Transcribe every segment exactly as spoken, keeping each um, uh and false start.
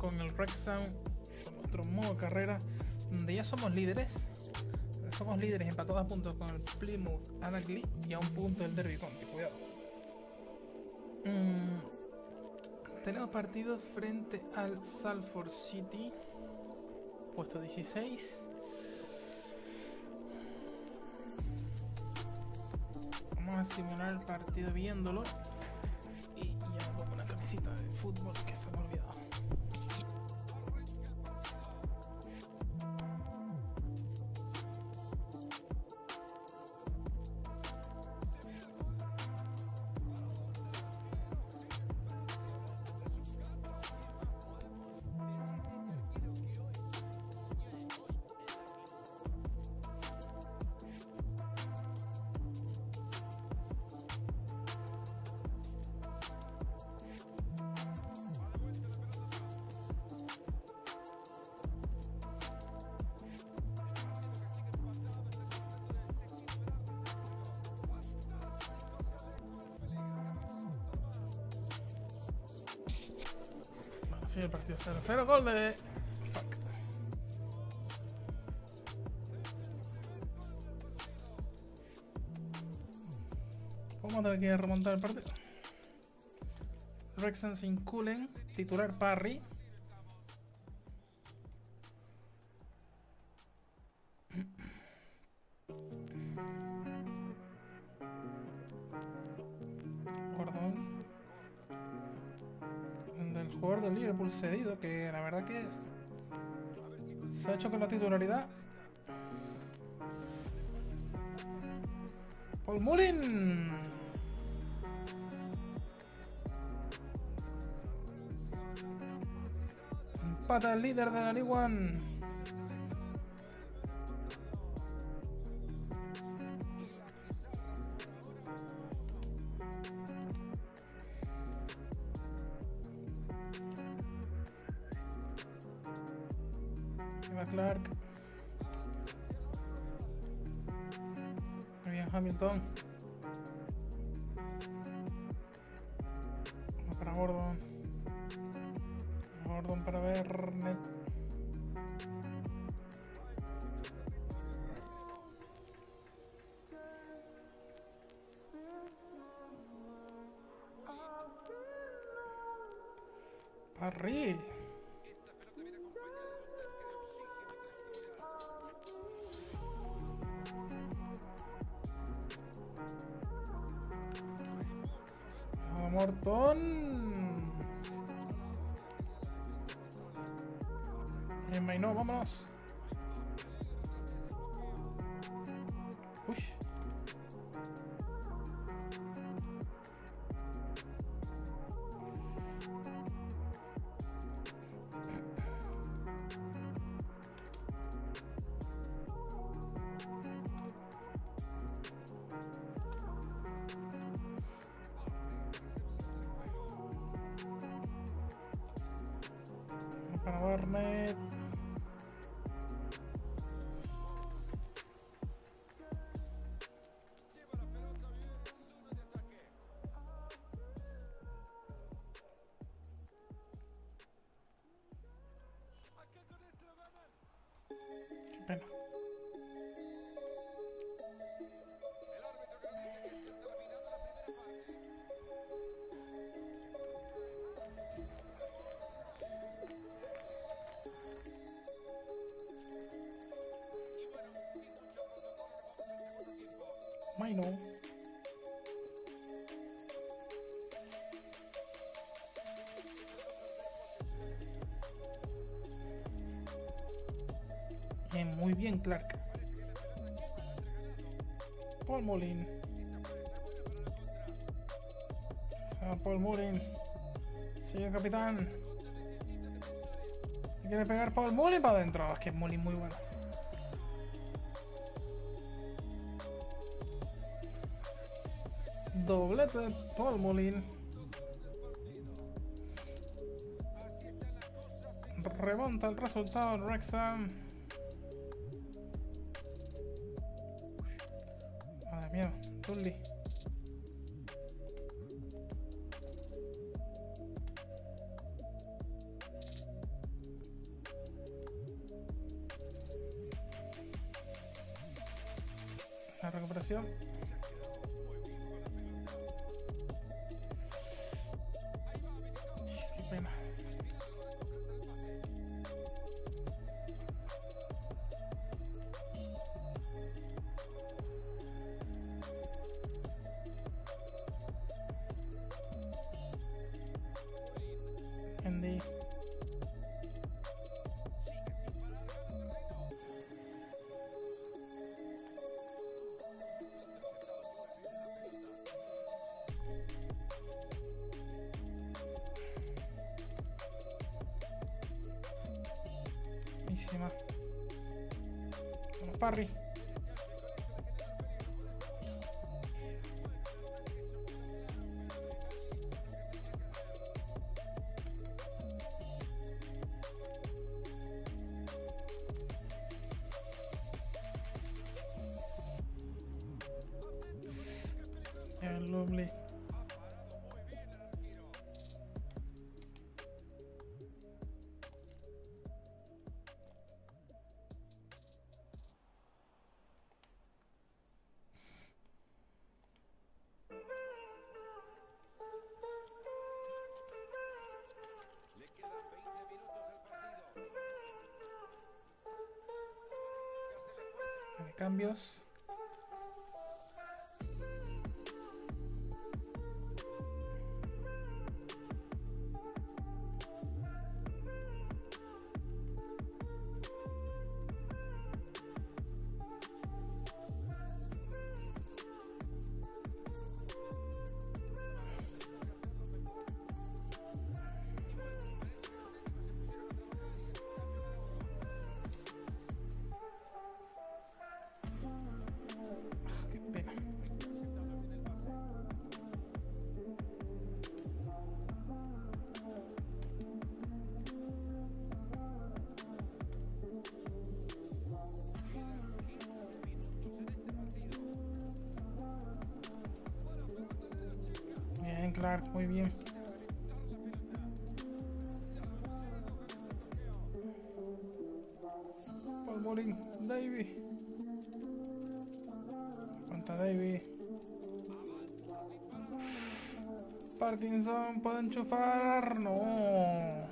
con el Wrexham, con nuestro modo carrera, donde ya somos líderes. Somos líderes empatados a puntos con el Plymouth Argyle y a un punto del Derby County. Cuidado. Mm, tenemos partido frente al Salford City, puesto dieciséis. Vamos a simular el partido viéndolo. Y ya me pongo una camisita de fútbol que se me ha olvidado. Sí, el partido cero cero, gol de... Fuck. Vamos a tener que remontar el partido. Wrexham sin Cullen, titular Parry. Gordon. Del jugador del Liverpool cedido, que la verdad que es, se ha hecho con la titularidad. Paul Mullin. Empata el líder de la League One. Eva Clark. Muy bien, Hamilton. Vamos para Gordon. Gordon para Bernet. Parry. Morton. Bien, Maino, vámonos. Uy. Para Barnett. Qué pena. Maino. Bien, muy bien, Clark. Paul Mullin. Paul Mullin. Sigue el capitán. Quiere pegar Paul Mullin para adentro. Es que es Mullin muy bueno. Doblete de Paul Mullin. Remonta el resultado en Wrexham. Madre mía, Tully. recuperación. Qué pena. Andy. Buenísima. Bueno, Parry. Yeah, lovely. Cambios. Bien, Clark, muy bien. Paul Molin, Davey. Cuenta Davey. Parkinson, ¿puede enchufar? No.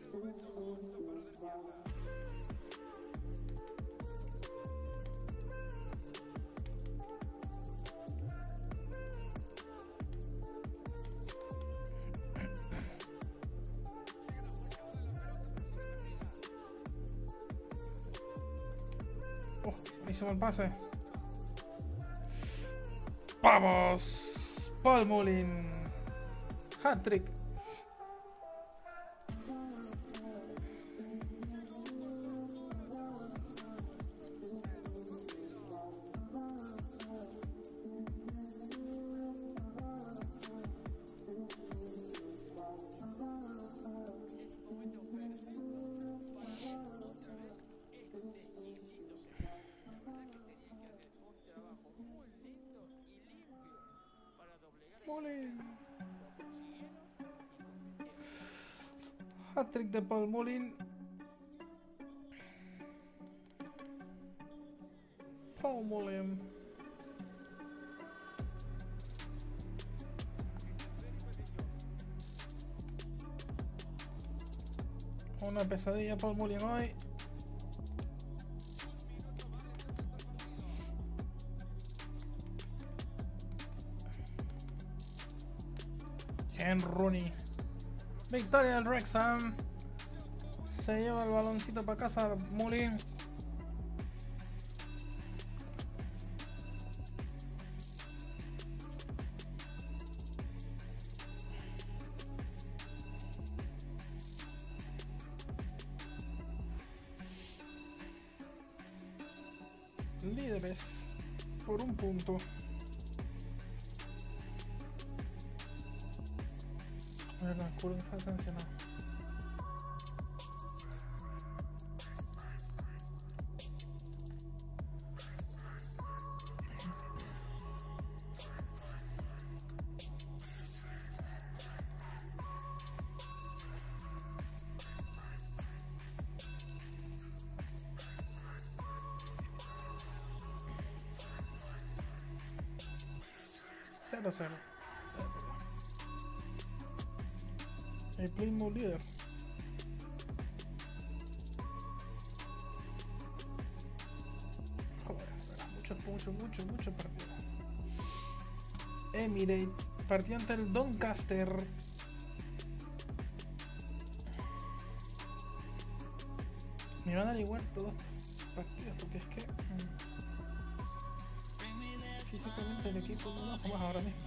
Oh, hizo el pase. ¡Vamos! Paul Molin. Hat-trick. Molin. Hat-trick de Paul Molin. Paul Molin. Una pesadilla Paul Molin hoy. Ken Rooney. Victoria del Wrexham. Se lleva el baloncito para casa Molin. Líderes por un punto. A ver, la curva está sancionada. cero cero. El Plymouth líder. Joder, mucho, mucho, mucho, mucho partido. Emirates partió ante el Doncaster. Me van a dar igual todos estos partidos porque es que mmm, físicamente el equipo no nos vamos ahora mismo.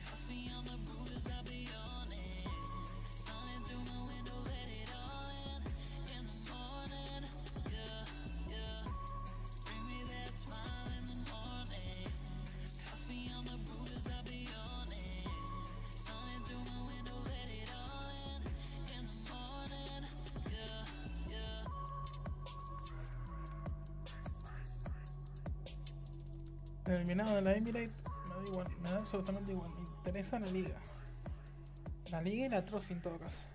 Eliminado de la Emirates, me da igual, me da absolutamente igual. Me interesa la liga. La liga y la trophy en todo caso.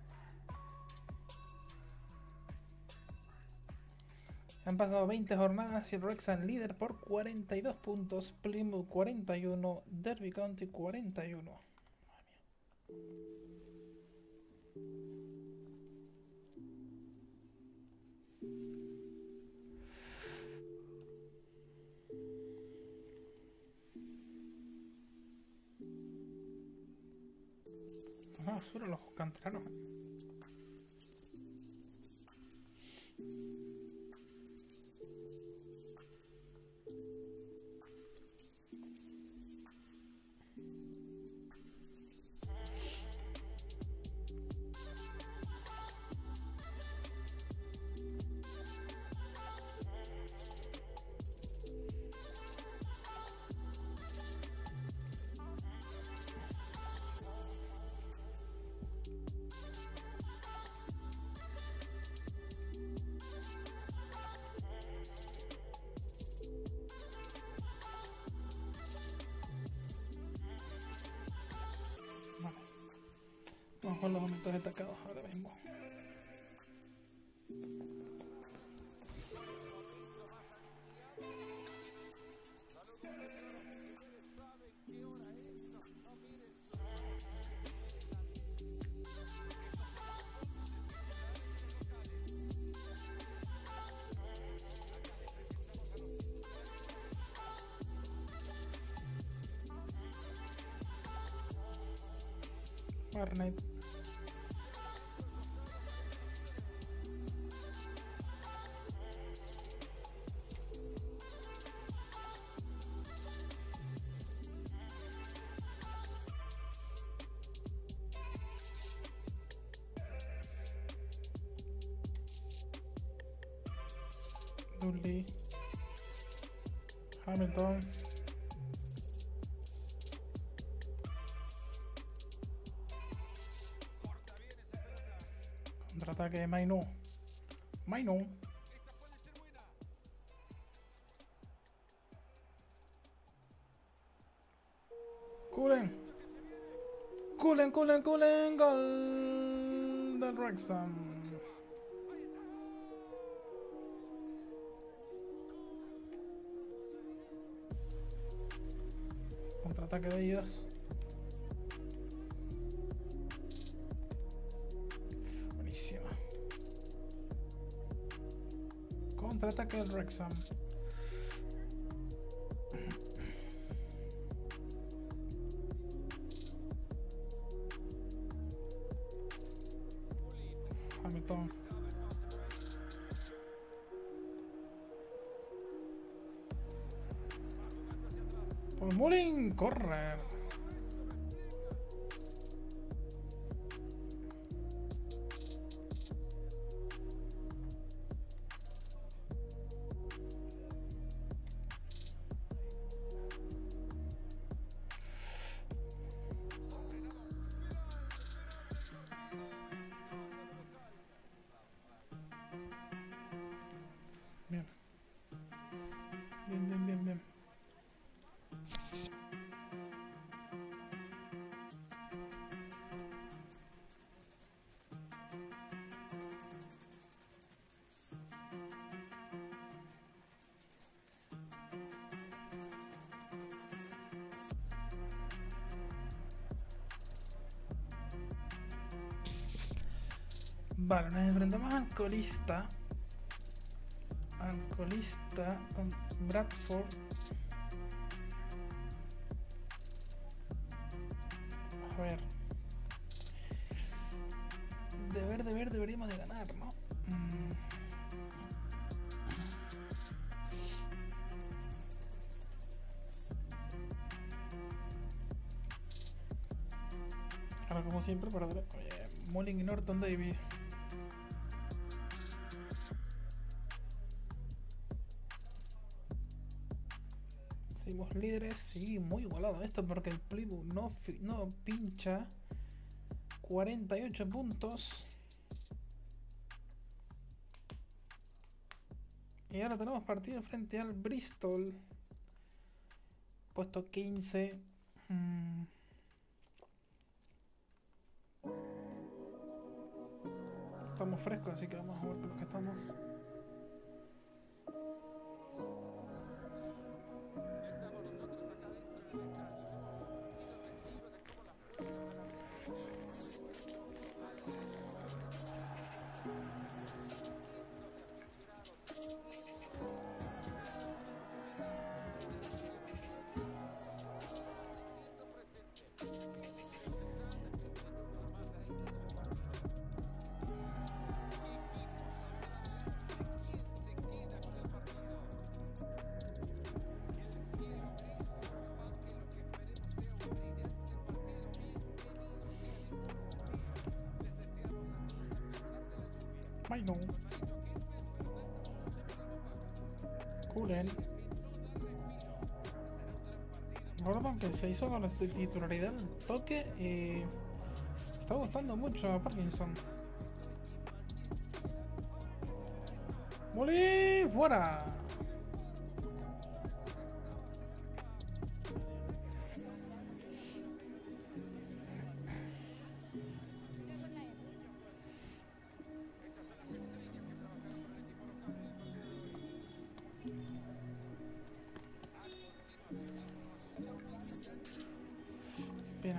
Han pasado veinte jornadas y el Wrexham líder por cuarenta y dos puntos, Plymouth cuarenta y uno, Derby County cuarenta y uno. Una basura los canteranos. Vamos con los momentos destacados ahora mismo. Barnett. Dudley. Hamilton. Contraataque de Maino. Maino. Cullen. Cullen, Cullen, Cullen. Gol del Wrexham. Contraataque de ellos. Buenísima. Contraataque del Wrexham. Hamilton. Por Mullin, correr. Bien. Bien, bien, bien, bien. Vale, nos enfrentamos al colista. Al colista con Bradford. A ver. Deber, deber, deberíamos de ganar, ¿no? Mm. Ahora como siempre para oye, Mullin y Norton Davis. Seguimos líderes, sí, muy igualado esto porque el Plymouth no, no pincha. cuarenta y ocho puntos. Y ahora tenemos partido frente al Bristol. Puesto quince. Hmm. Estamos frescos, así que vamos a jugar con los que estamos. Ay no. Cullen. Gordon que se hizo con la titularidad del toque y está gustando mucho a Parkinson. ¡Molí! ¡Fuera! Pena.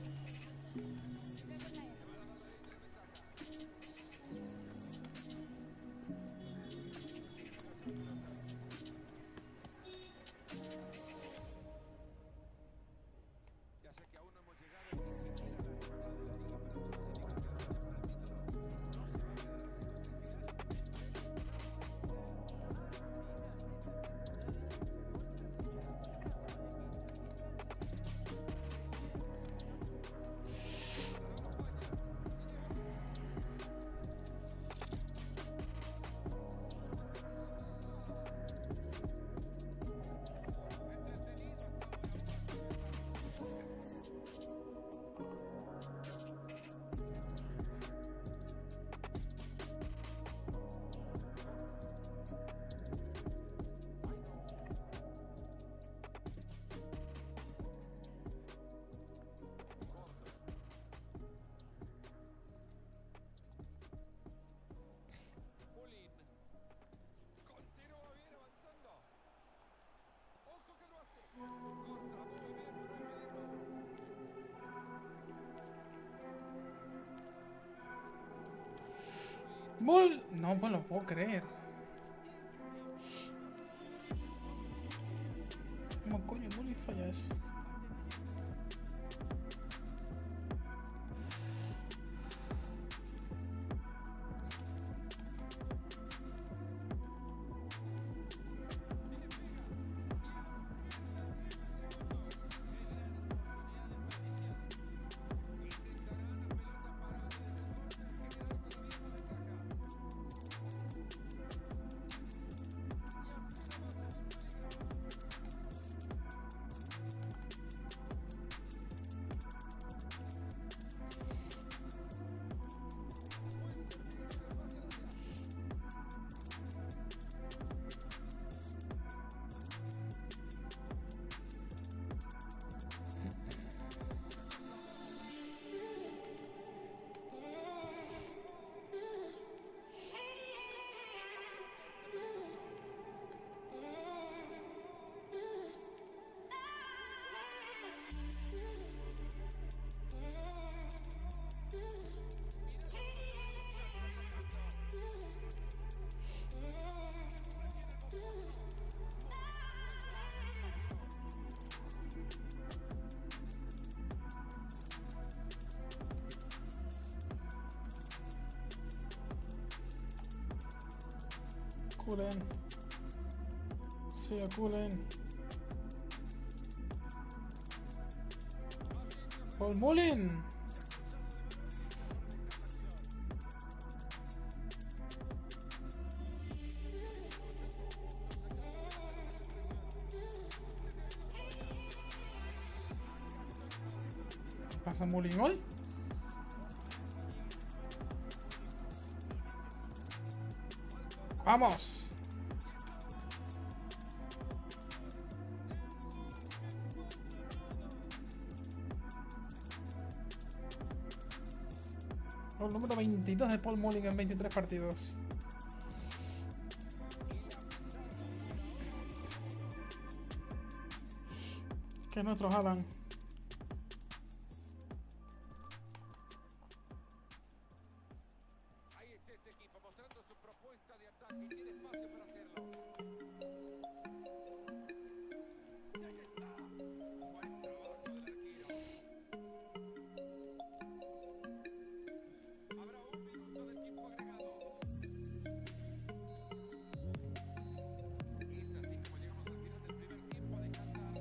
Bull, no me lo puedo creer. ¿Cómo coño Bully falla eso? Cullen. Sigue Cullen. Paul Mullin. ¿Pasa Mullin hoy? ¡Vamos! El número veintidós de Paul Mullin en veintitrés partidos. Que es nuestro Haaland. Ahí está este equipo mostrando su propuesta de ataque y tiene espacio para hacerlo. Y ahí está. Buen trabajo del arquero. Habrá un minuto de tiempo agregado. Es así como llegamos al final del primer tiempo a descansar.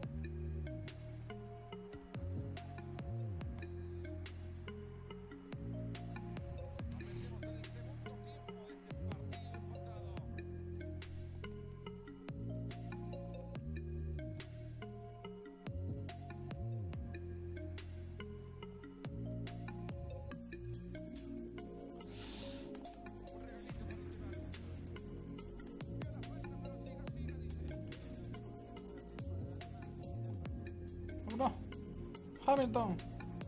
No, Hamilton.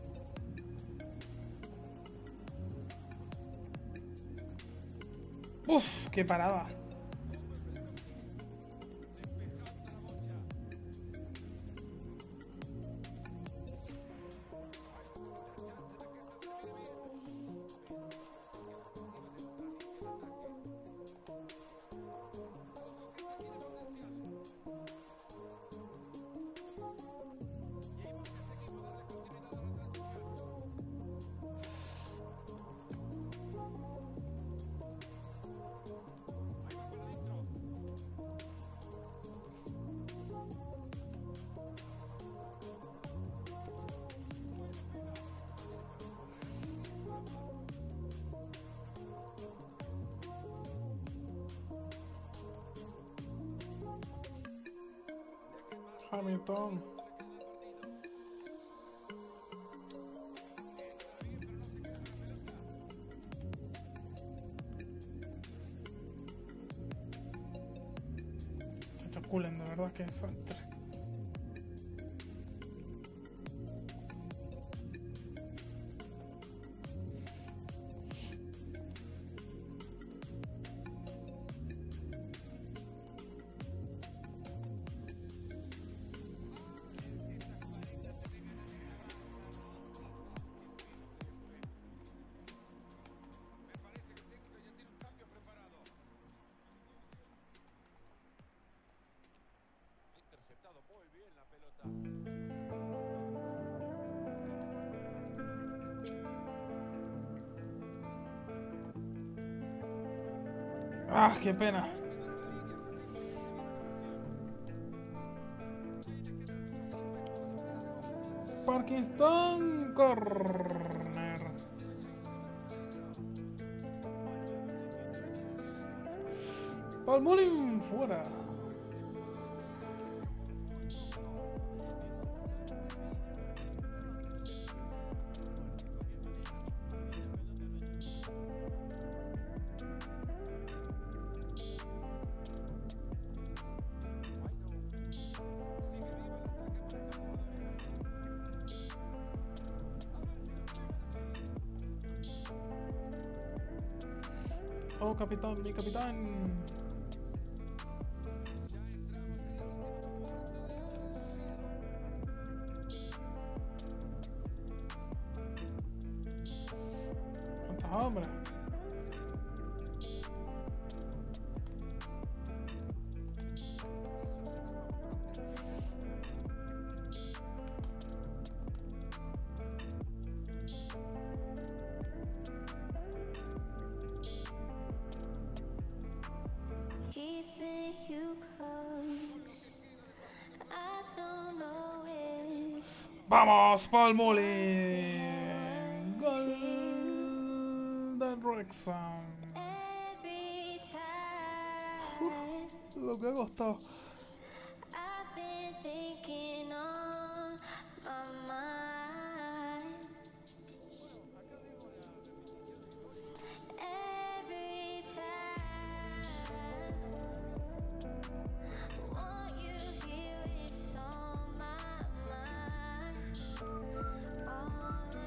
Uf, qué parada. Hamilton. Chacho Cullen, de verdad que desastre. Muy bien la pelota. Ah, qué pena. Parkinson corner. Paul Mullin fuera. Oh, capitán, mi capitán. ¡Cuánta hambre! ¡Vamos, Palmolive! ¡Gol de Wrexham! Every Uf, time lo que ha costado. I've been thinking on my mind. Every time, want you here, it's on my mind all the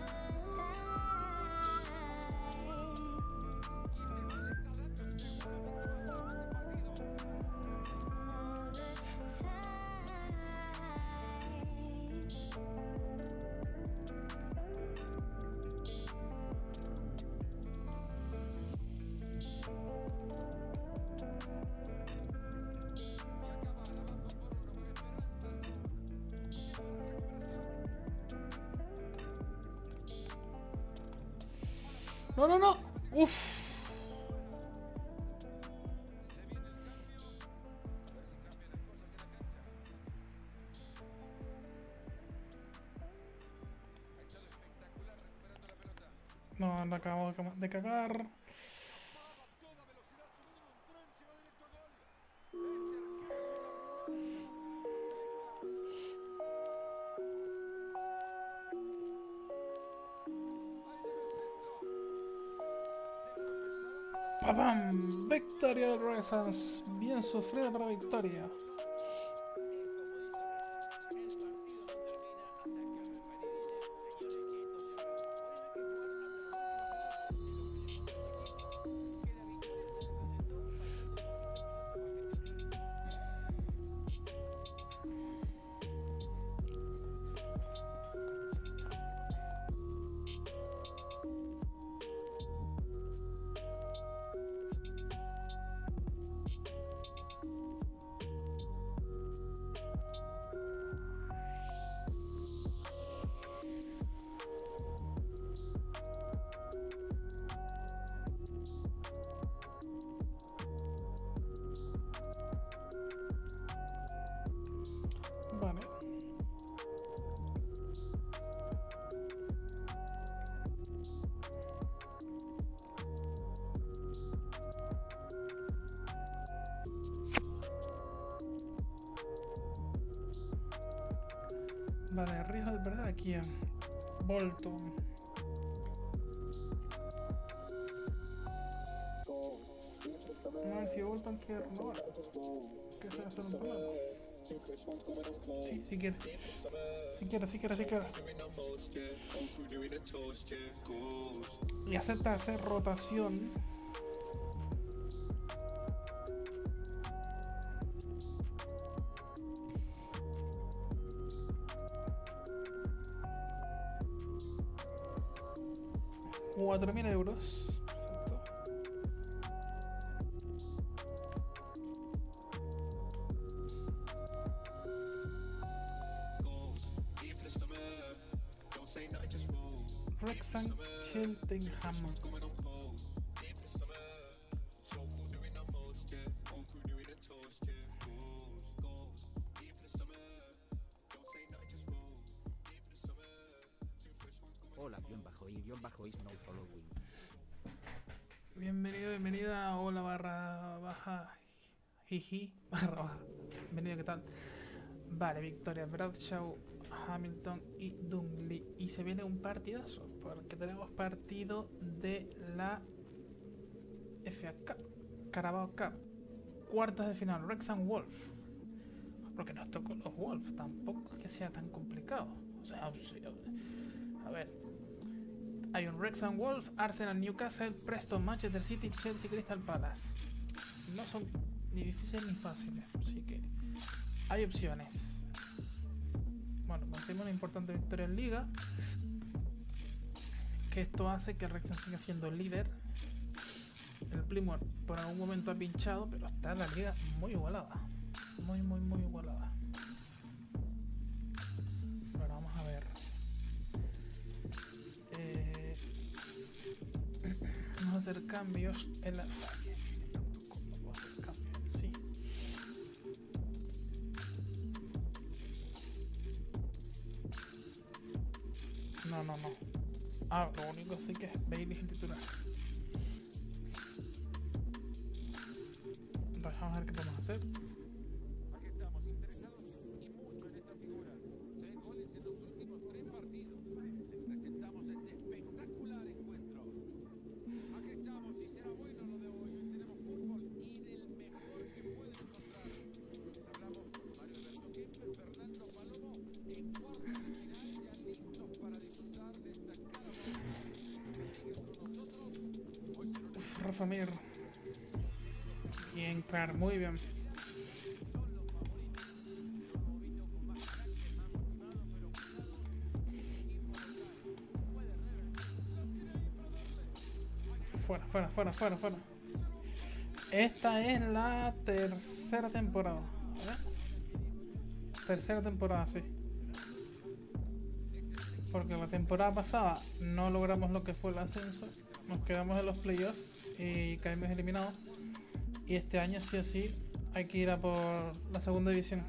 No, no, no. Uf. No, la acabo de cagar. ¡Papam! Victoria del Wrexham. Bien sufrida para victoria. Vale. Vale, riesgo de perder aquí a Bolton. A ver si Bolton quiere renovar. Que se va a hacer un problema. Sí, si quiere. Si quiere, si quiere, si quiere. Y acepta hacer rotación. Cuatro mil euros. Perfecto. Wrexham, Cheltenham. Hola, guión bajo y guión bajo is no following. Bienvenido, bienvenida. Hola barra baja. Jiji. Barra baja. Bienvenido, ¿qué tal? Vale, victoria. Bradshaw, Hamilton y Dungley. Y se viene un partidazo. Porque tenemos partido de la F A Cup. Carabao Cup. Cuartos de final. Wrexham Wolf. Porque nos tocó los Wolves. Tampoco es que sea tan complicado. O sea, a ver. Hay un Wrexham Wolf, Arsenal, Newcastle, Preston, Manchester City, Chelsea, Crystal Palace. No son ni difíciles ni fáciles, así que hay opciones. Bueno, conseguimos una importante victoria en Liga. Que esto hace que el Wrexham siga siendo el líder. El Plymouth por algún momento ha pinchado, pero está la liga muy igualada. Muy, muy, muy igualada. Bueno, vamos a ver. Eh, vamos a hacer cambios en la... ¿Cómo puedo hacer cambios? Sí. no, no, no. Ah, lo único sí que es Bailey sin titular. Vamos a ver qué podemos hacer. Aquí estamos, interesados y mucho en esta figura. Tres goles en los últimos tres partidos. Les presentamos este espectacular encuentro. Aquí estamos y será bueno lo de hoy. Hoy tenemos fútbol y del mejor que pueden encontrar. Les hablamos Mario Alberto Kemper, Fernando Palomo, en cuartos de final ya listos para disfrutar de esta cara bonita. Siguen con nosotros. Hoy será un Uf, Rafa Mir. Bien, claro, muy bien. Fuera, fuera, fuera, fuera, fuera. Esta es la tercera temporada. A ver. Tercera temporada, sí. Porque la temporada pasada no logramos lo que fue el ascenso. Nos quedamos en los playoffs y caímos eliminados. Y este año sí o sí hay que ir a por la segunda división.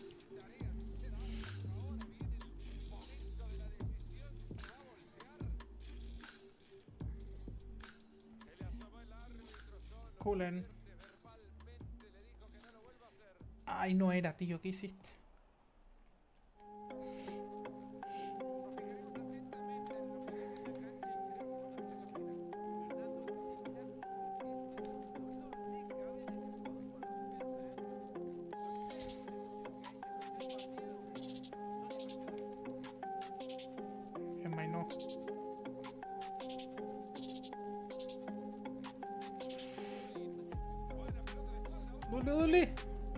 Cullen. Ay, no era, tío, ¿qué hiciste? En Mainó. Dule, dule.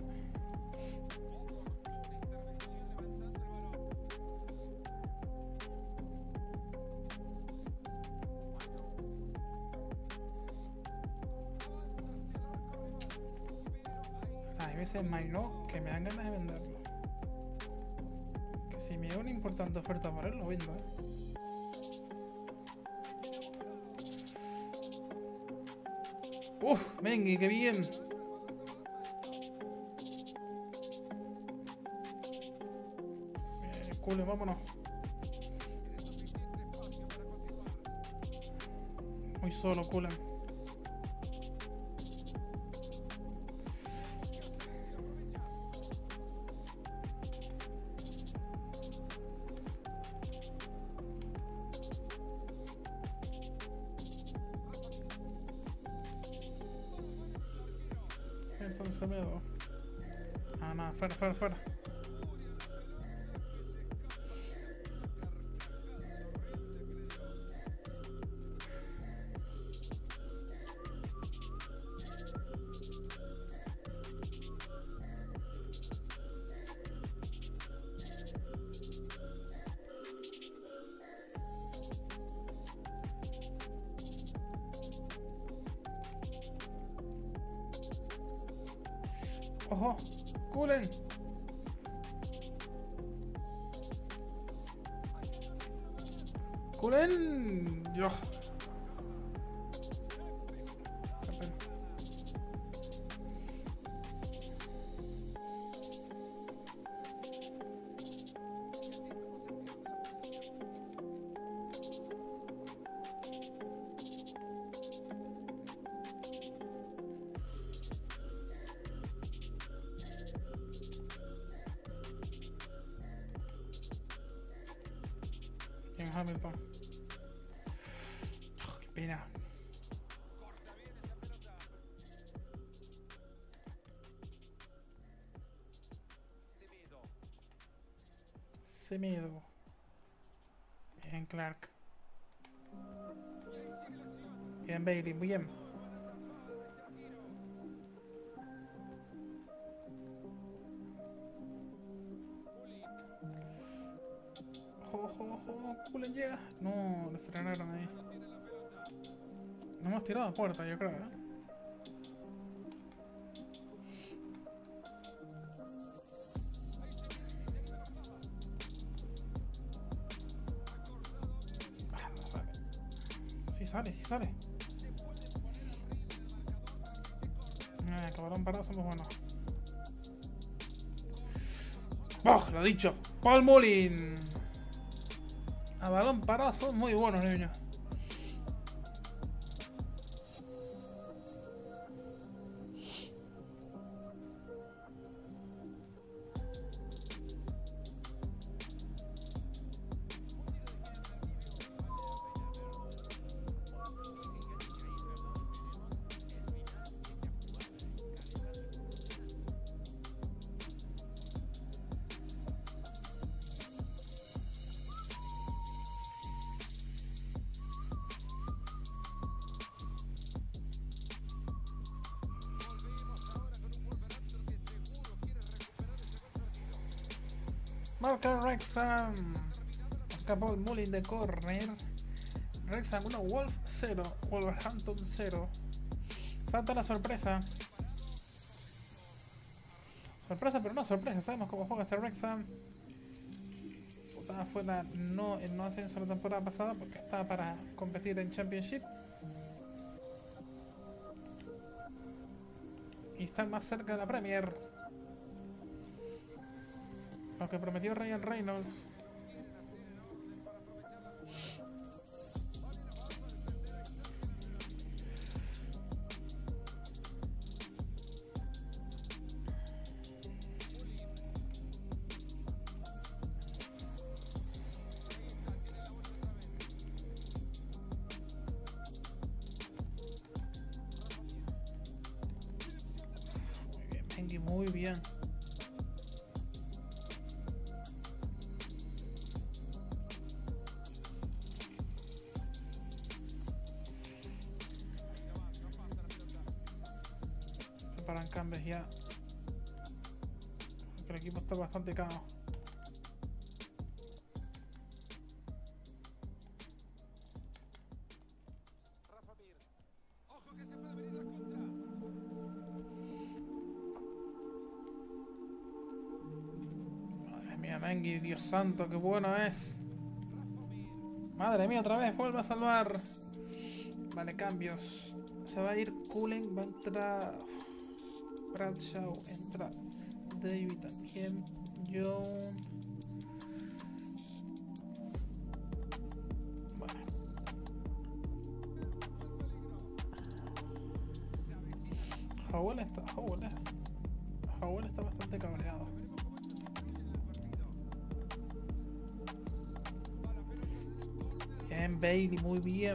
Hay veces Mainó que me dan ganas de venderlo. Que si me da una importante oferta para él, lo vendo, ¿eh? Uf, venga, qué bien. Eh, Cullen, vámonos. Muy solo, Cullen. Nelson Semedo. Ah, nada, fuera, fuera, fuera. Ojo, Cullen. Cullen. Yo. En Hamilton. Oh, qué pena. Semedo. Bien, Clark. Bien, Bailey, muy bien. Ojo, ojo, ojo, Cullen llega. No, le frenaron ahí. No hemos tirado a puerta, yo creo, ¿eh? Ah, no sale. Sí sale, sí sale. Ah, acabaron parados, somos buenos. ¡Oh! Lo dicho. Paul Mullin. A balón parado son muy buenos, niños. Marca Wrexham. Acabó el Mullin de corner. Wrexham uno, Wolf cero. Wolverhampton cero. Salta la sorpresa. Sorpresa, pero no sorpresa. Sabemos cómo juega este Wrexham. Estaba fuera no, en no ascenso la temporada pasada porque estaba para competir en Championship. Y estar más cerca de la Premier. Lo que prometió Ryan Reynolds. Muy bien, Mengi, muy bien. Preparan cambios ya. Porque el equipo está bastante cao. Rafa Mir. Ojo que se puede venir la contra. Madre mía, Mengi, Dios santo, qué bueno es. Madre mía, otra vez, vuelve a salvar. Vale, cambios. Se va a ir Cullen, va a entrar Bradshaw, entra David también, John. Bueno. Howell está, Howell, eh. Howell está bastante cabreado. Bien, Bailey, muy bien.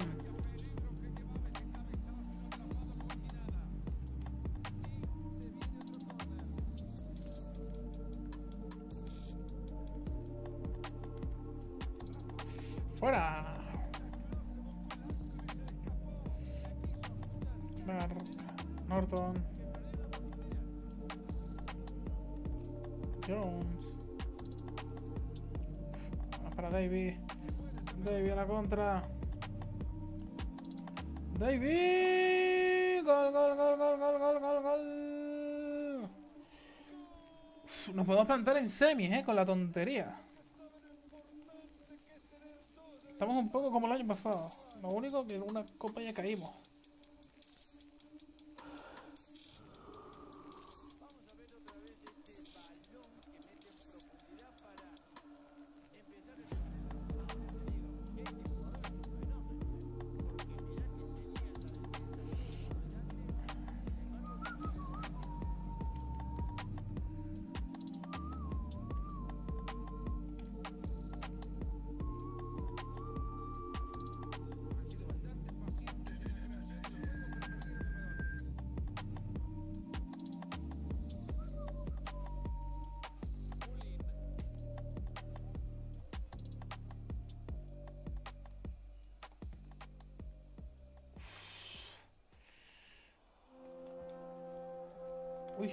Fuera. Clark, Norton, Jones. Para David. David a la contra. David. Gol, gol, gol, gol, gol, gol, gol, gol. Uf, nos podemos plantar en semis, eh, con la tontería. Estamos un poco como el año pasado. Lo único que en una copa ya caímos. Uy.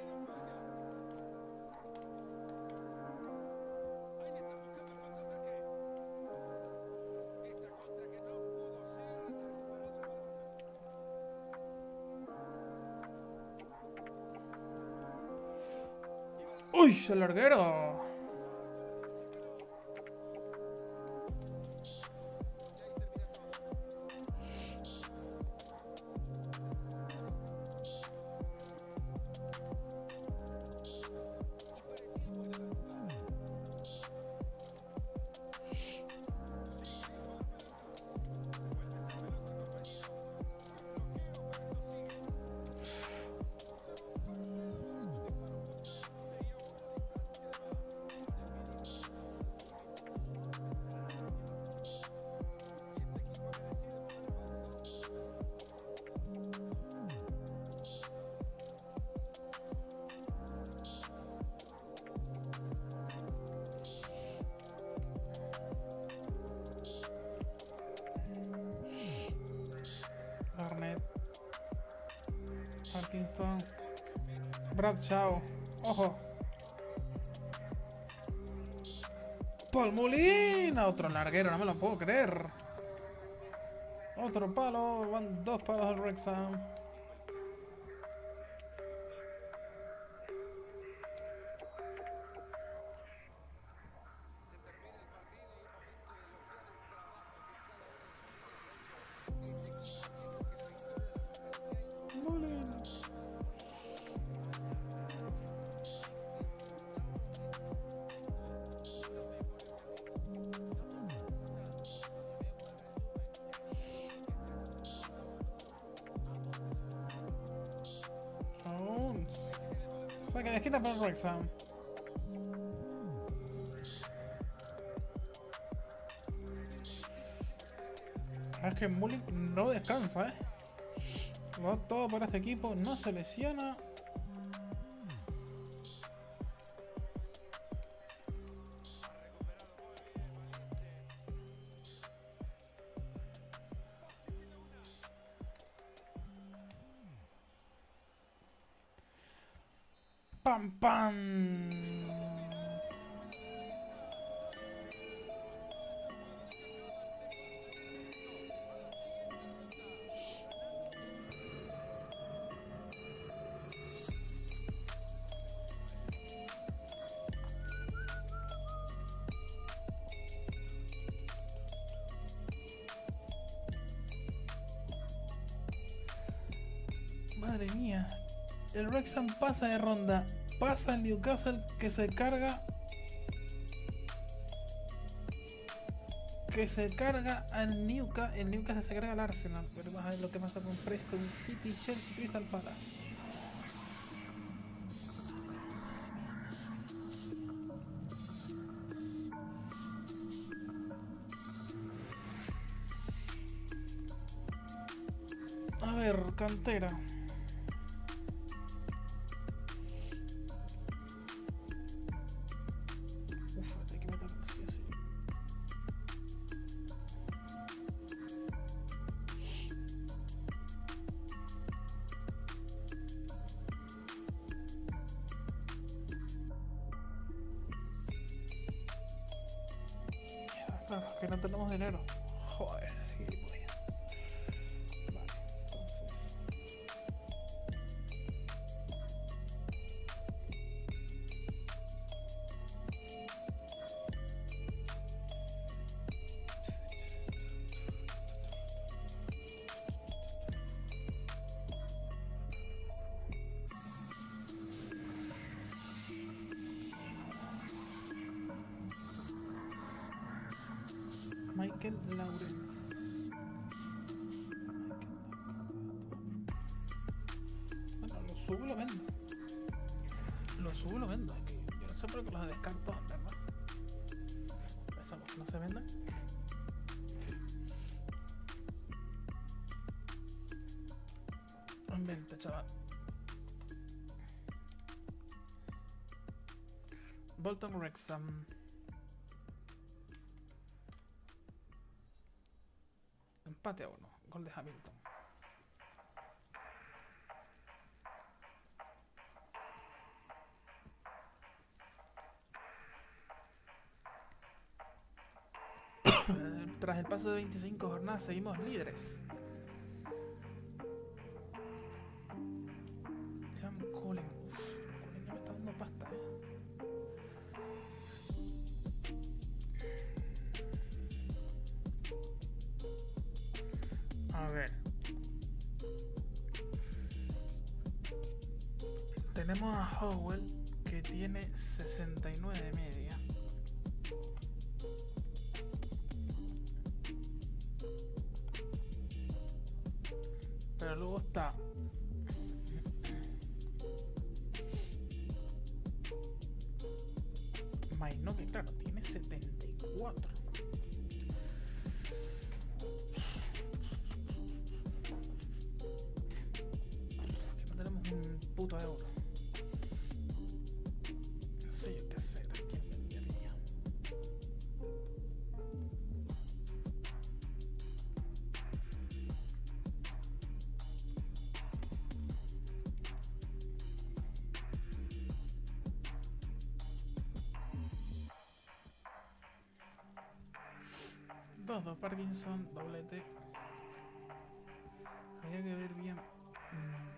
Uy, el larguero. Parkinson. Bradshaw. Ojo. Paul Molina. Otro larguero, no me lo puedo creer. Otro palo. Van dos palos al Wrexham. Molina. Jones. Saca de esquina para el Wrexham. Es que Mullin no descansa, eh. Lo da todo para este equipo, no se lesiona. Pam pam. Madre mía. El Wrexham pasa de ronda. Pasa el Newcastle que se carga. Que se carga al Newcastle. El Newcastle se carga al Arsenal. Pero vamos a ver lo que pasa con Preston City, Chelsea, Crystal Palace. A ver, cantera. Uf, hay que meterlo sí o sí. Claro, que no tenemos dinero. Joder, gilipollas. Vale, entonces. Michael Lawrence. Bueno, lo subo y lo vendo. Lo subo y lo vendo. Es que yo no sé por qué los descarto, en verdad. Pensamos que no se venden. En venta, chaval. Bolton Wrexham. Empate a uno. Gol de Hamilton. Tras el paso de veinticinco jornadas seguimos líderes. Liam Cullen. Uf, Cullen ya me está dando pasta, eh. A ver. Tenemos a Howell que tiene sesenta y nueve de media. Pero luego está Maino, que claro, tiene setenta y cuatro. Que no tenemos un puto euro. No sé yo qué hacer. ¿A quién vendería? dos dos Parkinson, doblete. Habría que ver bien. Mm.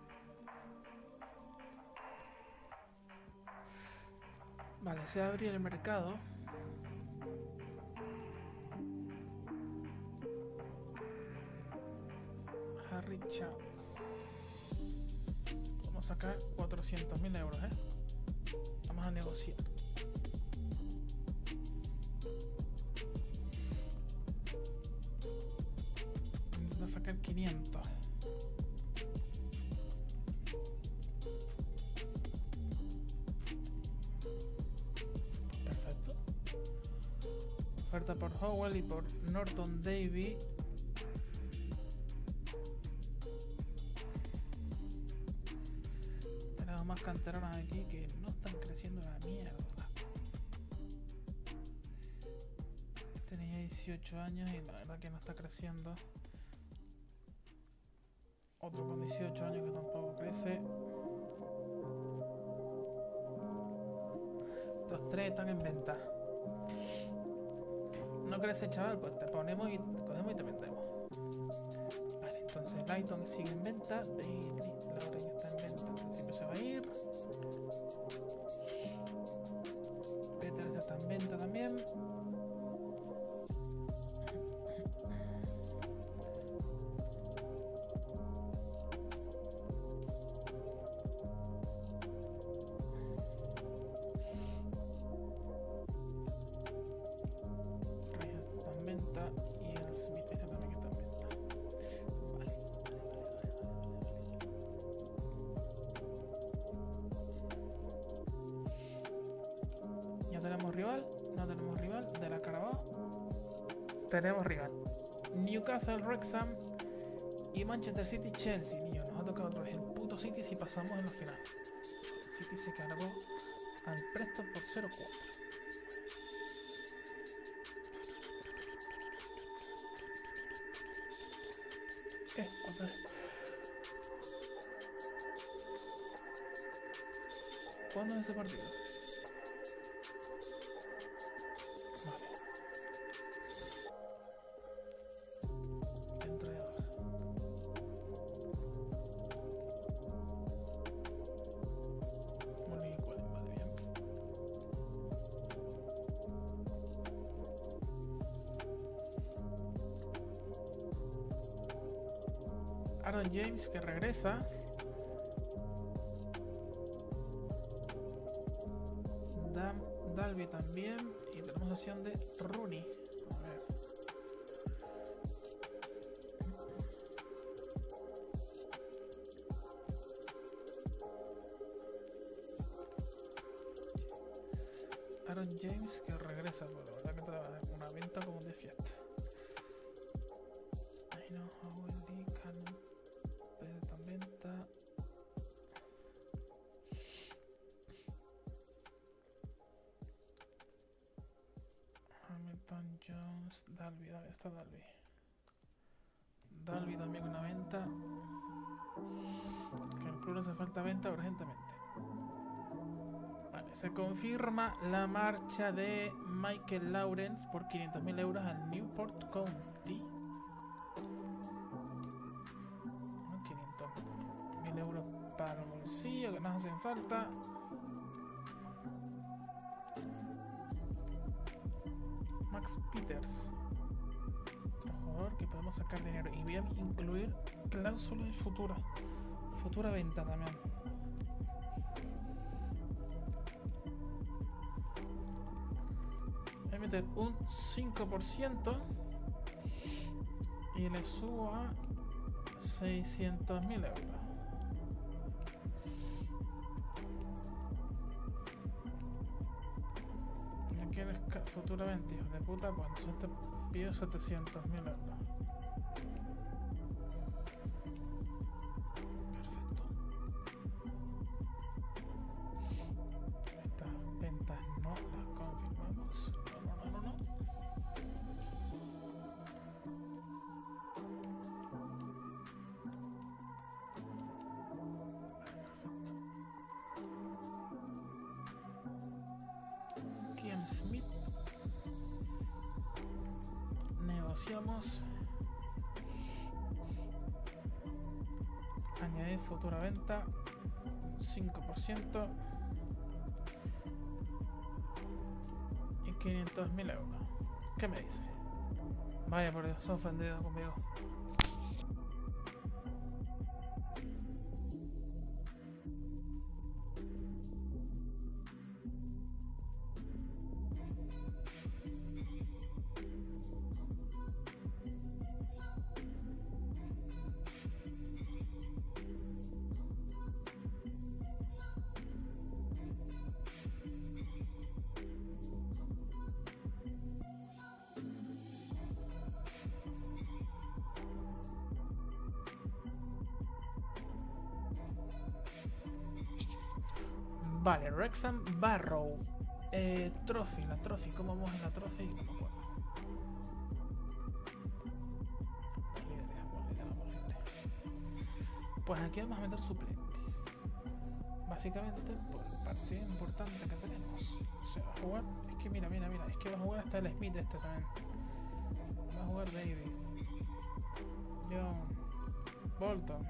Vale, se va a abrir el mercado. Harry Chávez. Vamos a sacar cuatrocientos mil euros, ¿eh? Vamos a negociar. Intento sacar quinientos. Perfecto. Oferta por Howell y por Norton Davy. Tenemos más canteranos aquí que no están creciendo la mierda. Tenía dieciocho años y la verdad que no está creciendo. Otro con dieciocho años que tampoco crece. Los tres están en venta. No crece, chaval, pues te ponemos y cogemos y te vendemos. Vale, entonces Lighton sigue en venta. Bailey, Laura ya está en venta. En principio se va a ir. Peter ya está en venta también. Tenemos rival, no tenemos rival de la Carabao. Tenemos rival. Newcastle, Wrexham y Manchester City, Chelsea. Niño, nos ha tocado otra vez el puto City si pasamos en la final. El City se cargó al Preston por cero cuatro. Eh, otra vez. ¿Cuándo es ese partido? Vale. Dentro de abajo. Muy igual, vale, bien. Aaron James que regresa. Dalby también. Y tenemos opción de Rooney. A ver. Aaron James que regresa, pero la verdad que te va a dar una venta como de fiesta. I know how will be can tan venta. Hamilton, Jones, Dalby, Dalby, está Dalby. Dalby también una venta. Que el club hace falta venta urgentemente. Vale, se confirma la marcha de Michael Lawrence por quinientos mil euros al Newport County. quinientos mil euros para el bolsillo que nos hacen falta. Max Peters, otro jugador que podemos sacar dinero, y voy a incluir cláusulas futuras, futura venta también. Voy a meter un cinco por ciento y le subo a seiscientos mil euros. ¿Quieres futuramente, hijos de puta? Pues entonces te pido setecientos mil euros. Perfecto. Estas ventas no las confirmamos. No, no, no, no. Smith, negociamos. Añadir futura venta. cinco por ciento. Y quinientos mil euros. ¿Qué me dice? Vaya por Dios, se ha ofendido conmigo. Vale, Wrexham Barrow. Eh, Trophy, la Trophy. ¿Cómo vamos en la Trophy? No me acuerdo. Libre, vamos libre, vamos libre. Pues aquí vamos a meter suplentes. Básicamente por el partido importante que tenemos. Se va a jugar. Es que mira, mira, mira. Es que va a jugar hasta el Smith este también. Va a jugar David. John. Bolton.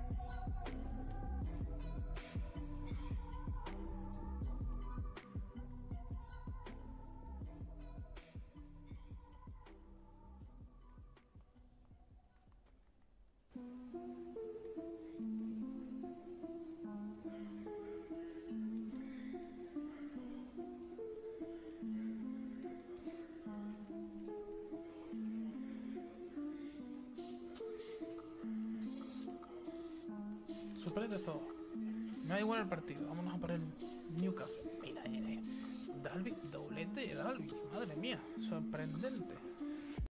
Suplente todo. Me da igual el partido. Vámonos a por el Newcastle. Mira, mira. Dalby, doblete de Dalby. Madre mía, sorprendente.